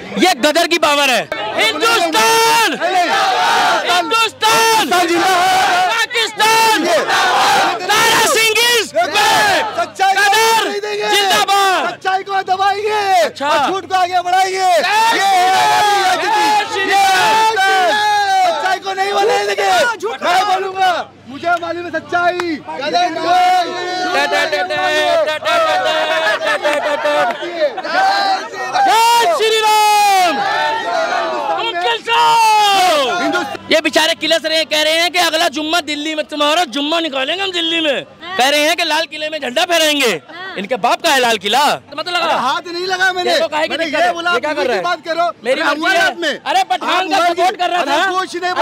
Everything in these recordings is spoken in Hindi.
ये गदर की पावर है। हिंदुस्तान, हिंदुस्तान, पाकिस्तान, तारा सिंह गदर जिंदाबाद। सच्चाई को दबाएंगे, अच्छा, झूठ को आगे बढ़ाएंगे, सच्चाई को नहीं बोलने देंगे। मैं बोलूंगा, मुझे मालूम है सच्चाई। श्री राम। ये बेचारे किले से कह रहे हैं कि अगला जुम्मा दिल्ली में, तुम्हारा जुम्मा निकालेंगे हम दिल्ली में। कह रहे हैं कि लाल किले में झंडा फहराएंगे। इनके बाप का है लाल किला। मतलब लगा हाथ नहीं लगा मैंने ये बोला, क्या कर रहे हैं? बात करो मेरी मर्जी है। अरे पठान का सपोर्ट कर रहा था। कुछ नहीं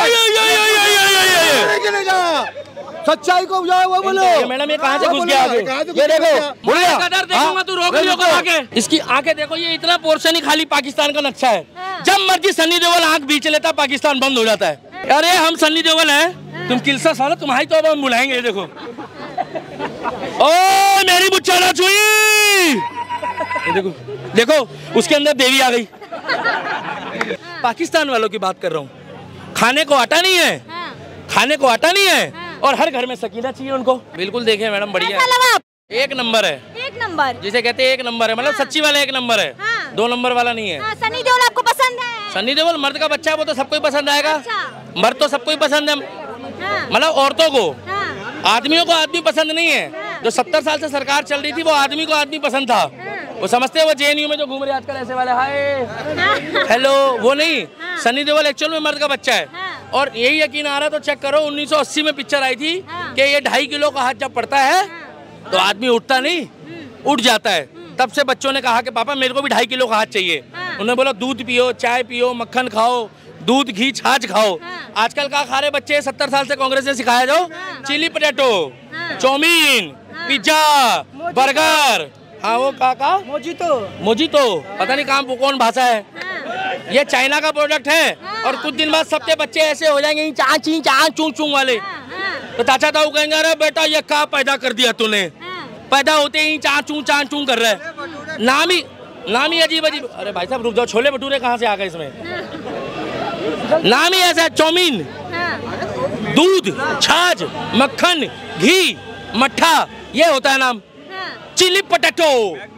सच्चाई को जाओ वो बोलो। मैडम ये कहाँ से घुस गया आगे? ये देखो, कदर देखूंगा तू रोक लियो आगे। इसकी आंखें देखो, ये इतना पोर्शन ही खाली पाकिस्तान का नक्शा है। जब मर्जी सन्नी देओल आंख बीच लेता, पाकिस्तान बंद हो जाता है। अरे हम सन्नी देओल हैं, तुम किलसा सालो, तुम्हारी तो अब हम बुलाएंगे। ये देखो, ओ मेरी बुच्चा ना छुई। ये देखो, देखो उसके अंदर देवी आ गई। पाकिस्तान वालों की बात कर रहा हूँ। खाने को आटा नहीं है, खाने को आटा नहीं है, और हर घर में सकीना चाहिए उनको। बिल्कुल देखिए मैडम, बढ़िया है, एक नंबर है। एक नंबर जिसे कहते हैं एक नंबर है, मतलब सच्ची वाला एक नंबर है। हाँ। 2 नंबर वाला नहीं है। हाँ, सन्नी देओल आपको पसंद है? सन्नी देओल मर्द का बच्चा है, वो तो सबको ही पसंद आएगा। अच्छा। मर्द तो सबको ही पसंद है, मतलब औरतों को। हाँ। आदमियों को आदमी पसंद नहीं है। हाँ। जो 70 साल से सरकार चल रही थी, वो आदमी को आदमी पसंद था। हाँ। वो समझते हैं वो JNU में जो घूम रहे आजकल ऐसे वाले, हाय हेलो, वो नहीं। सन्नी देओल एक्चुअल में मर्द का बच्चा है। और यही यकीन आ रहा तो चेक करो, 1980 में पिक्चर आई थी कि ये 2.5 किलो का हाथ जब पड़ता है तो आदमी उठता नहीं, उठ जाता है। तब से बच्चों ने कहा कि पापा मेरे को भी 2.5 किलो का हाथ चाहिए। उन्होंने बोला दूध पियो, चाय पियो, मक्खन खाओ, दूध घी छाछ खाओ। आजकल का खा रहे बच्चे 70 साल से कांग्रेस ने सिखाया जो chilli potato, chowmein, pizza, burger. हाँ वो काका मोजितो पता नहीं काम कौन भाषा है। ये चाइना का प्रोडक्ट है। और कुछ दिन बाद सबके बच्चे ऐसे हो जाएंगे चाची चाँ चूं चूं वाले। तो चाचा ताऊ कहेंगे अरे बेटा ये क्या पैदा कर दिया तूने, पैदा होते ही चाँ चूं कर रहा है। नाम ही अजीब अजीब। अरे भाई साहब रुक जाओ, छोले भटूरे कहाँ से आ गए इसमें? नाम ही ऐसा है, चाउमीन, दूध छाछ मक्खन घी मट्ठा, ये होता है नाम चिली पटेटो।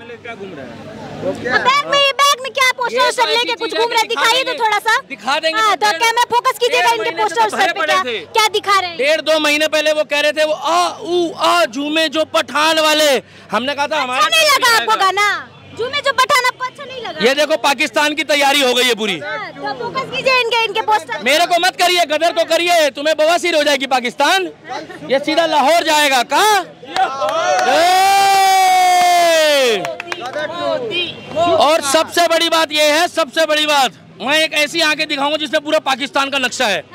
बैग में क्या पोस्टर सब लेके कुछ घूम रहे, दिखाइए तो थोड़ा सा। दिखा देंगे। तो कैमरा फोकस कीजिएगा इनके पोस्टर पे, क्या दिखा रहे हैं? 1.5-2 महीने पहले वो कह रहे थे वो आ झूमे जो पठान वाले। हमने कहा था हमारा नहीं लगा आपको गाना झूमे जो पठान, आपको अच्छा नहीं लगा? ये देखो पाकिस्तान की तैयारी हो गई है पूरी। तो फोकस कीजिए इनके पोस्टर। मेरे को मत करिए, गदर को करिए, तुम्हें बवासीर हो जाएगी पाकिस्तान। ये सीधा लाहौर जाएगा का। और सबसे बड़ी बात ये है, सबसे बड़ी बात, मैं एक ऐसी आंखें दिखाऊंगा जिसमें पूरा पाकिस्तान का नक्शा है।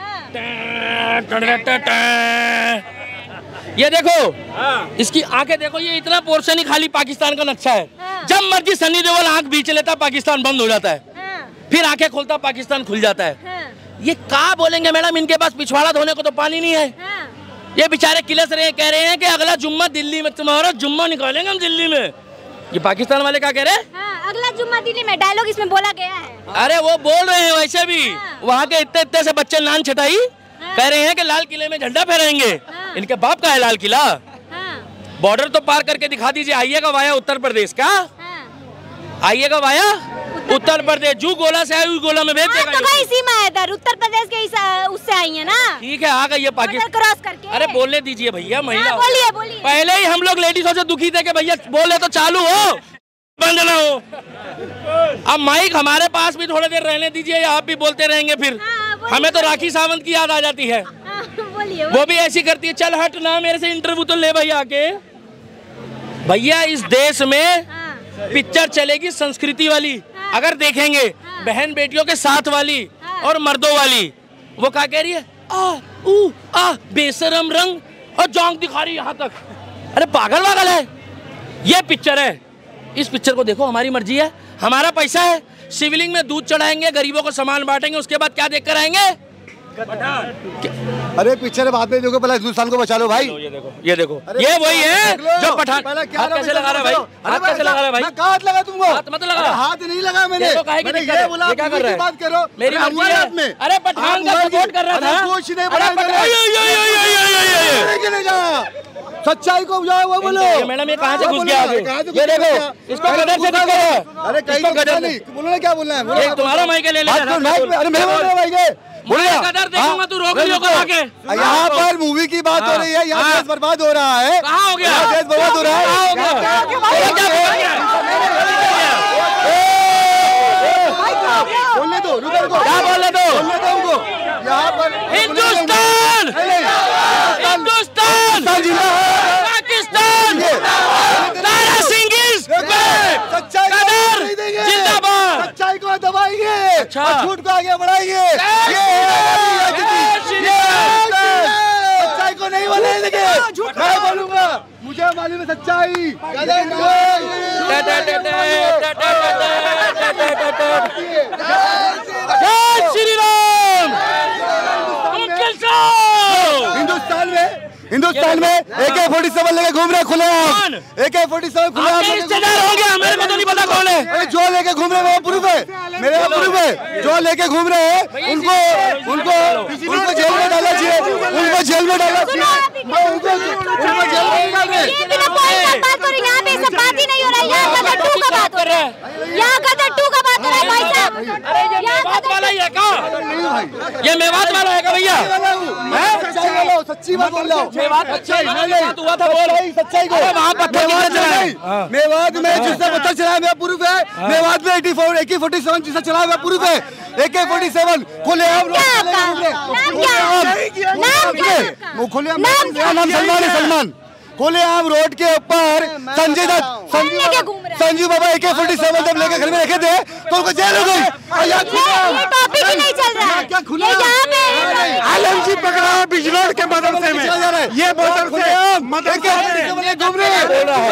ये देखो, इसकी आंखें देखो, ये इतना पोर्शन ही खाली पाकिस्तान का नक्शा है। जब मर्जी सन्नी देओल आंख बीच लेता, पाकिस्तान बंद हो जाता है। फिर आंखें खोलता, पाकिस्तान खुल जाता है। ये क्या बोलेंगे मैडम, इनके पास पिछवाड़ा धोने को तो पानी नहीं है। ये बेचारे किले से कह रहे हैं कि अगला जुम्मा दिल्ली में, तुम्हारा जुम्मा निकालेंगे हम दिल्ली में। ये पाकिस्तान वाले क्या कह रहे हैं? अगला जुम्मा दिल्ली में, डायलॉग इसमें बोला गया है। अरे वो बोल रहे हैं वैसे भी। वहाँ के इतने से बच्चे नान छटाई कह रहे हैं कि लाल किले में झंडा फहराएंगे। इनके बाप का है लाल किला। बॉर्डर तो पार करके दिखा दीजिए। आइएगा वाया उत्तर प्रदेश का, आइएगा वाया उत्तर प्रदेश। जू गोला से आई गोला में भेज देगा। तो भाई सीमा है इधर, उत्तर प्रदेश के उससे आई है ना। ठीक है, आ गई है पाकिस्तान क्रॉस करके। अरे बोलने दीजिए भैया, महिला। बोलिए बोलिए। पहले ही हम लोग लेडीजों से दुखी थे कि भैया बोले तो चालू हो, बंद ना हो। अब माइक हमारे पास भी थोड़ी देर रहने दीजिए, आप भी बोलते रहेंगे फिर। हमें तो राखी सावंत की याद आ जाती है। वो भी ऐसी करती है, चल हट ना मेरे से इंटरव्यू तो ले भैया आके। भैया इस देश में पिक्चर चलेगी संस्कृति वाली, अगर देखेंगे बहन बेटियों के साथ वाली और मर्दों वाली। वो क्या कह रही है, बेशरम रंग, और जोंक दिखा रही है यहाँ तक। अरे पागल वागल है। ये पिक्चर है, इस पिक्चर को देखो, हमारी मर्जी है, हमारा पैसा है। शिवलिंग में दूध चढ़ाएंगे, गरीबों को सामान बांटेंगे, उसके बाद क्या देख कर आएंगे? अरे पिक्चर बाद में देखो, पहले हिंदुस्तान को बचा लो भाई। ये देखो ये वही है जो पठान। हाथ कैसे लगा रहा है भाई? हाथ कैसे लगा रहा है भाई? हाथ लगा तुमको? हाथ मत लगा। हाथ नहीं लगा मैंने। मैंने ये बोला क्या कर रहा है? बात करो मेरी मर्जी है। अरे पठान का सपोर्ट कर रहा था। कुछ नहीं बना। सच्चाई को जाओ वो बोलो। मैडम ये कहाँ से घुस गया आगे? ये देखो इसको गदर से दिक्कत है। अरे कहीं गदर नहीं बोलो ना, क्या बोलना है? एक तुम्हारा माइक ले ले। अरे मैं बोल रहा हूँ भाई के गदर देखूंगा तू रोक लियो को आके। यहाँ पर मूवी की बात हो रही है, यहाँ देश बर्बाद हो रहा है। कहाँ हो गया? देश बर्बाद हो रहा है। बोलने दो, रुको। क्या बोलने दो? बोलने दो उनको। यहाँ पर हिंदुस्तान, हिंदुस्तान, पाकिस्तान, तारा सिंह सच्चाई जिंदाबाद। सच्चाई को दबाएंगे, अच्छा। और झूठ को आगे बढ़ाएंगे। सच्चाई को नहीं बनाएंगे। मैं बोलूंगा, मुझे मालूम है सच्चाई। जय श्री राम। हिंदुस्तान में AK-47 लेके घूम रहे खुले आम। AK-47 खुले आम रिश्तेदार हो गया, मेरे को तो नहीं पता कौन है। अरे जो लेके घूम रहे हैं प्रूफ है, मेरे प्रूफ है। जो लेके घूम रहे हैं उनको जेल में डालना चाहिए। उनको जेल में डालना चाहिए। उनको जेल में डाल दे। ये बिना कोई बात करो, यहाँ पे सब बात ही नहीं हो रहा है। यहाँ गदर 2 का बात हो रहा है। यहाँ गदर 2 का बात हो रहा है भाई साहब। अरे ये मेवात वाला ही है का? ये मेवात वाला है का भैया? सच्ची बात बोल रहा हूँ। मेवात अच्छा हुआ था, बोल सच्चाई को। वहाँ पत्थर कितने चलाए? मेवात में जिसने पत्थर चलाया मेरा प्रूफ है। मेवात में AK-47 जिसने चलाया हुआ प्रूफ है। AK-47 खुलेआम सलमान खुलेआम रोड के ऊपर संजय दत्त संजू बाबा AK-47 जब लेके घर में रखे थे तो उनको जेल हो गई। ये टॉपिक ही नहीं चल रहा है। क्या खुला? ये यहाँ पे आलमजी पकड़ा बिजनौर के मदरसे में। ये मदरसे घूम रहे हैं।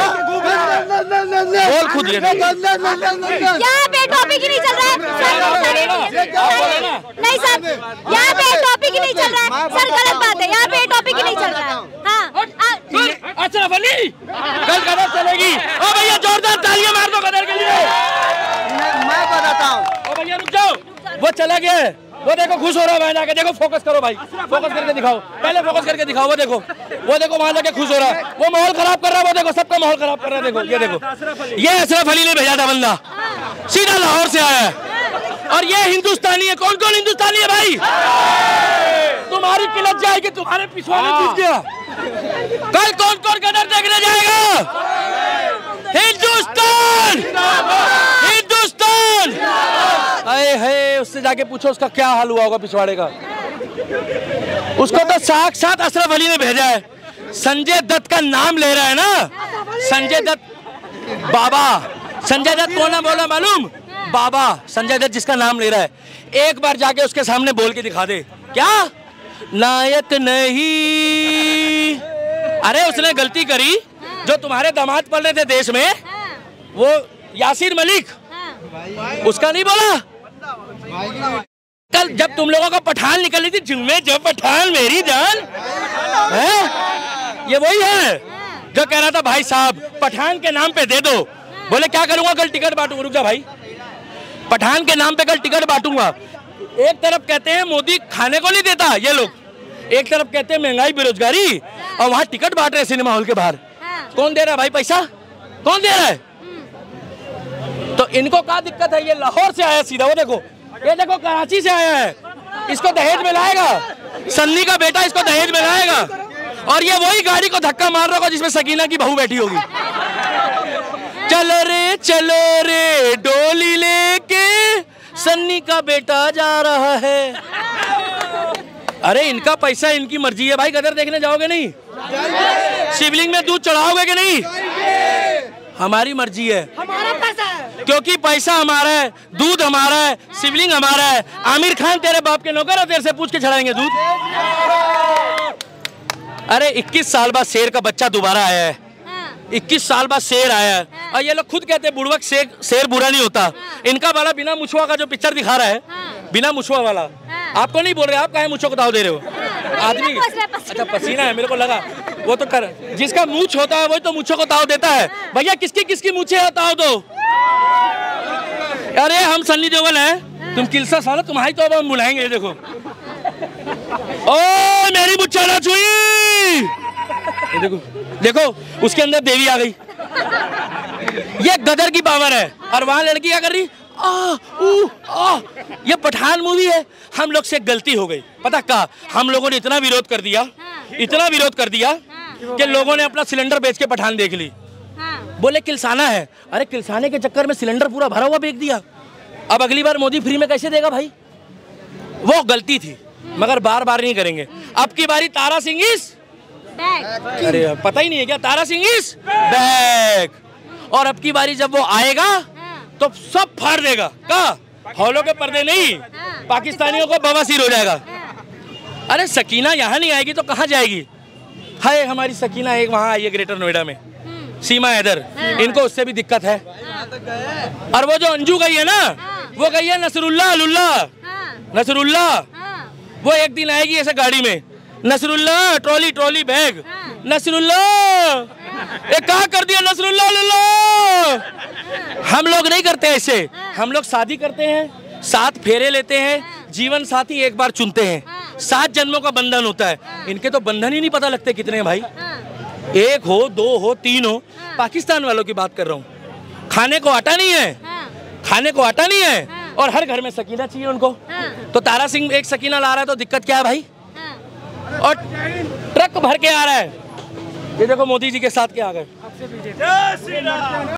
बोल खुद ये यहाँ पे टॉपिक ही नहीं चल रहा है। नहीं सर, यहाँ पे टॉपिक ही नहीं चल रहा है सर, गलत बात है। यहाँ पे टॉपिक ही नहीं चल रहा है। हाँ अशरफ अली कल गदर चलेगी। ओ भैया जोरदार तालियां मार दो गदर के लिए। मैं बताता हूँ। ओ भैया रुक जाओ, वो चला गया है। वो देखो खुश हो रहा है वहाँ जाके। देखो फोकस करो भाई, फोकस करके दिखाओ, पहले फोकस करके दिखाओ। वो देखो वहाँ जाके खुश हो रहा है। वो माहौल खराब कर रहा है। वो देखो सबका माहौल खराब कर रहा है। देखो ये देखो, ये अशरफ अली ने भेजा था बंदा, सीधा लाहौर से आया है। और ये हिंदुस्तानी है। कौन कौन हिंदुस्तानी है भाई? तुम्हारी किलत जाएगी, तुम्हारे पिछवाड़े घुस गया। कल कौन कौन गदर देखने जाएगा? हिंदुस्तान, हिंदुस्तान। है उससे जाके पूछो उसका क्या हाल हुआ होगा पिछवाड़े का। उसको तो साक्षात अशरफ अली ने भेजा है। संजय दत्त का नाम ले रहा है ना, संजय दत्त बाबा। संजय दत्त कौन है बोला मालूम? बाबा संजय दत्त जिसका नाम ले रहा है। एक बार जाके उसके सामने बोल के दिखा दे। क्या नायत नहीं? अरे उसने गलती करी जो तुम्हारे दामाद पल रहे थे देश में, वो यासीर मलिक, उसका नहीं बोला? कल जब तुम लोगों का पठान निकली थी जुम्मे, जो पठान मेरी जान है, ये वही है जो कह रहा था भाई साहब पठान के नाम पे दे दो। बोले क्या करूंगा? कल टिकट बांटूंगा। रुक जा भाई, पठान के नाम पे कल टिकट बांटूंगा। एक तरफ कहते हैं मोदी खाने को नहीं देता ये लोग, एक तरफ कहते हैं महंगाई बेरोजगारी, और वहाँ टिकट बांट रहे सिनेमा हॉल के बाहर। कौन दे रहा है भाई पैसा? कौन दे रहा है? तो इनको क्या दिक्कत है? ये लाहौर से आया सीधा। वो देखो, ये देखो कराची से आया है। इसको दहेज में लाएगा, सन्नी का बेटा इसको दहेज में लाएगा। और ये वही गाड़ी को धक्का मार रहा होगा जिसमें सकीना की बहू बैठी होगी। चलो रे डोली लेके सन्नी का बेटा जा रहा है। अरे इनका पैसा, इनकी मर्जी है भाई। गदर देखने जाओगे नहीं? शिवलिंग में दूध चढ़ाओगे कि नहीं? हमारी मर्जी है, हमारा पैसा है, क्योंकि पैसा हमारा है, दूध हमारा है, शिवलिंग हमारा है। आमिर खान तेरे बाप के नौकर है, तेरे से पूछ के चढ़ाएंगे दूध। अरे 21 साल बाद शेर का बच्चा दोबारा आया है। 21 साल बाद शेर आया है। और ये लोग खुद कहते हैं बुड़वक शेर बुरा नहीं होता। इनका वाला बिना मुछुआ का जो पिक्चर दिखा रहा है, बिना मुछुआ वाला, आपको नहीं बोल रहे, आप काहे मुझको ताव दे रहे हो? आदमी अच्छा पसीना है, मेरे को लगा वो तो कर, जिसका मूछ होता है वही तो मुझको ताव देता है। भैया किसकी किसकी मूछे है ताव दो। अरे हम सन्नी देओल है, तुम किलसा सालो, तुम्हारी तो अब हम बुलाएंगे। देखो ओ मेरी मुच्छा ना छुई, देखो देखो उसके अंदर देवी आ गई। ये गदर की पावर है। और वहां लड़की क्या कर रही? ये पठान मूवी है। हम लोग से गलती हो गई, पता क्या? हम लोगों ने इतना विरोध कर दिया, इतना विरोध कर दिया कि लोगों ने अपना सिलेंडर बेच के पठान देख ली। बोले किलसाना है, अरे किलसाने के चक्कर में सिलेंडर पूरा भरा हुआ बेच दिया। अब अगली बार मोदी फ्री में कैसे देगा भाई? वो गलती थी, मगर बार बार नहीं करेंगे। अब की बारी तारा सिंह इज बैक। अरे पता ही नहीं है क्या? Tara Singh is back. और अब की बारी जब वो आएगा तो सब फाड़ देगा। का हॉलों के पर्दे नहीं, पाकिस्तानियों को बवासीर हो जाएगा। अरे सकीना यहाँ नहीं आएगी तो कहाँ जाएगी? हाय हमारी सकीना एक वहाँ आई है ग्रेटर नोएडा में, सीमा हैदर, इनको उससे भी दिक्कत है। और वो जो अंजू गई है ना, वो गई है नसरुल्ला नसरुल्ला। वो एक दिन आएगी ऐसे गाड़ी में, Nasrullah trolley trolley bag, Nasrullah ये क्या कर दिया नसरुल्ला। हम लोग नहीं करते ऐसे, हम लोग शादी करते हैं, 7 फेरे लेते हैं, जीवन साथी एक बार चुनते हैं, 7 जन्मों का बंधन होता है। इनके तो बंधन ही नहीं पता लगते कितने हैं भाई, 1 हो 2 हो 3 हो। पाकिस्तान वालों की बात कर रहा हूँ। खाने को आटा नहीं है, खाने को आटा नहीं है, और हर घर में सकीना चाहिए उनको। तो तारा सिंह एक सकीना ला रहा है तो दिक्कत क्या है भाई? और ट्रक भर के आ रहा है। ये देखो मोदी जी के साथ क्या आ गए।